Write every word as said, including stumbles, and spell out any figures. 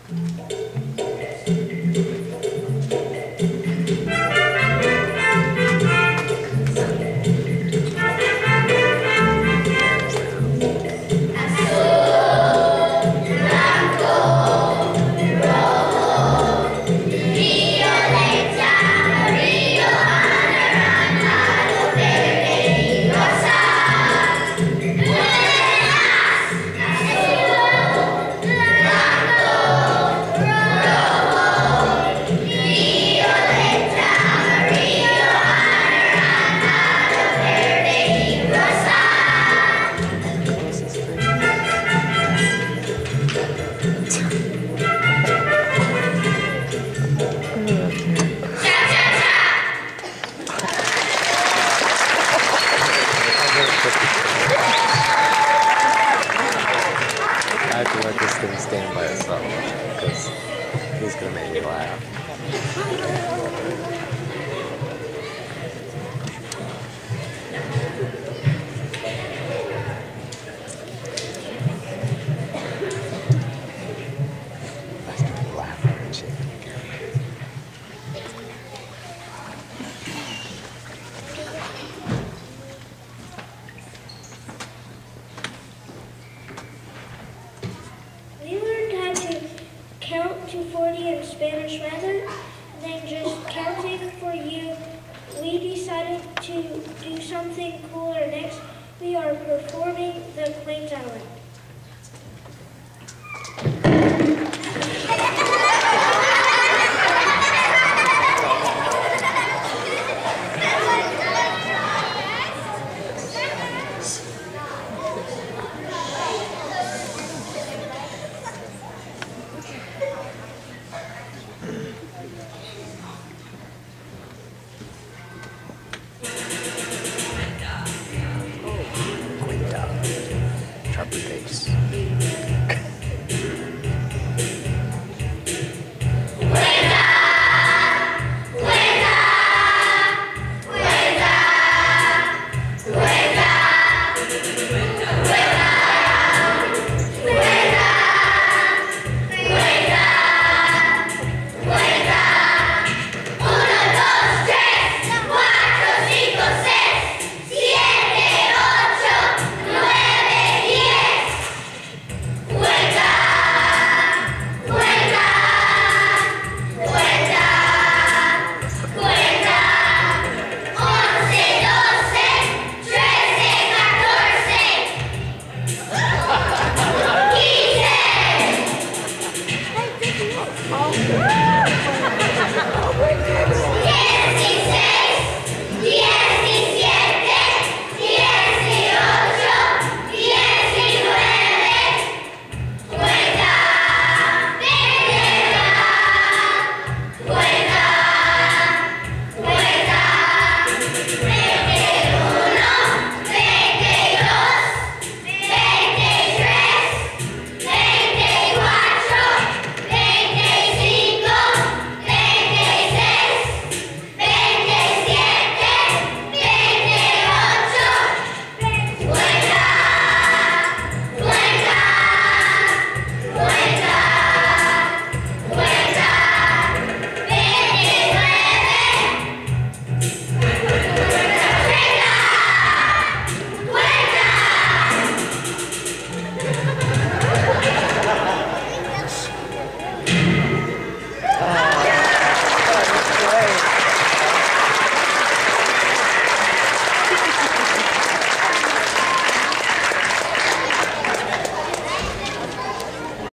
I have to let this thing stand by itself because he's gonna make me laugh. I started laughing and shit. Count to forty in Spanish rather than just counting for you. We decided to do something cooler next. We are performing the Plains Island. Trumper bass. Wake up! Wake up! Wake up!